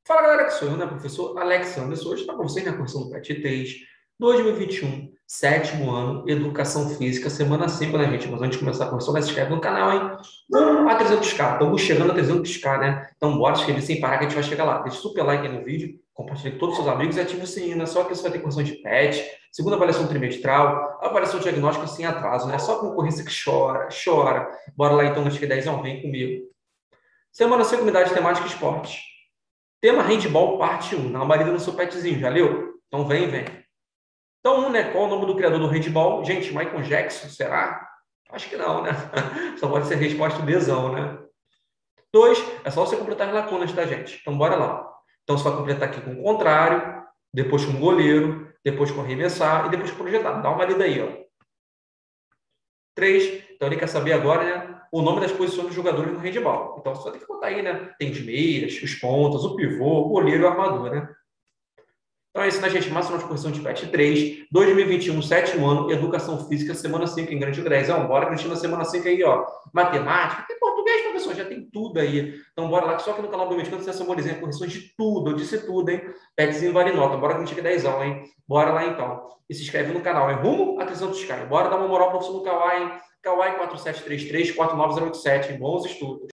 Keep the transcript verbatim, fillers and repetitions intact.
Fala galera, que sou eu, né, professor Alex Anderson. Hoje está com vocês na correção do PET três, dois mil e vinte e um, sétimo ano, Educação Física, semana cinco, né, gente? Mas antes de começar a correção, já se inscreve no canal, hein? Vamos a trezentos k, estamos chegando a trezentos k, né? Então bora escrever sem parar que a gente vai chegar lá. Deixa super like aí no vídeo, compartilhe com todos os seus amigos e ative o sininho, né? Só que você vai ter correção de PET, segunda avaliação trimestral, avaliação diagnóstica sem atraso, né? Só concorrência que chora, chora. Bora lá então, acho que dez, vem comigo. Semana cinco, unidade temática esporte. Tema handball, parte um. Dá uma marida no seu petzinho, já leu? Então vem, vem. Então, um, né? Qual o nome do criador do handball? Gente, Michael Jackson, será? Acho que não, né? Só pode ser resposta Bzão, né? Dois, é só você completar as lacunas, tá, gente? Então, bora lá. Então, você vai completar aqui com o contrário, depois com o goleiro, depois com arremessar e depois com projetar. Dá uma lida aí, ó. Três, então ele quer saber agora, né, o nome das posições dos jogadores no handball. Então você vai ter que botar aí, né? Tem os meias, os pontas, o pivô, o goleiro e o armador, né? Então é isso, né, gente? Máxima de correção de PET três, dois mil e vinte e um, sétimo ano, Educação Física, semana cinco, em grande dez. Então, bora, Cristina, semana cinco aí, ó. Matemática, tem português, professor, já tem tudo aí. Então, bora lá, que só aqui no canal do Dominicano você memoriza correções de tudo, eu disse tudo, hein? PETzinho vale nota, bora que a gente chega dez, hein? Bora lá, então. E se inscreve no canal, é rumo a trezentos k. Bora dar uma moral para você no Kawaii, hein? Kawaii quatro sete três três, quatro nove zero oito sete, bons estudos.